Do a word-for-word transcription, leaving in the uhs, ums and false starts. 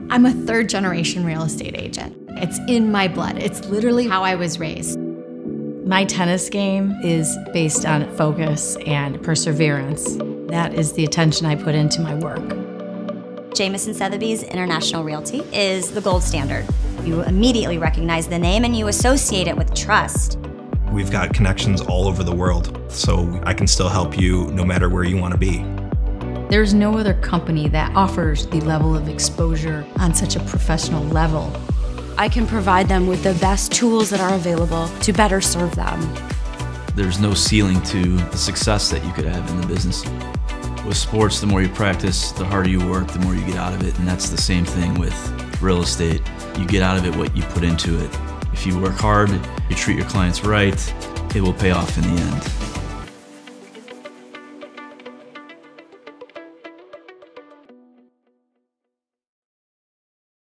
I'm a third generation real estate agent. It's in my blood. It's literally how I was raised. My tennis game is based on focus and perseverance. That is the attention I put into my work. Jamison Sotheby's International Realty is the gold standard. You immediately recognize the name and you associate it with trust. We've got connections all over the world, so I can still help you no matter where you want to be. There's no other company that offers the level of exposure on such a professional level. I can provide them with the best tools that are available to better serve them. There's no ceiling to the success that you could have in the business. With sports, the more you practice, the harder you work, the more you get out of it, and that's the same thing with real estate. You get out of it what you put into it. If you work hard, you treat your clients right, it will pay off in the end.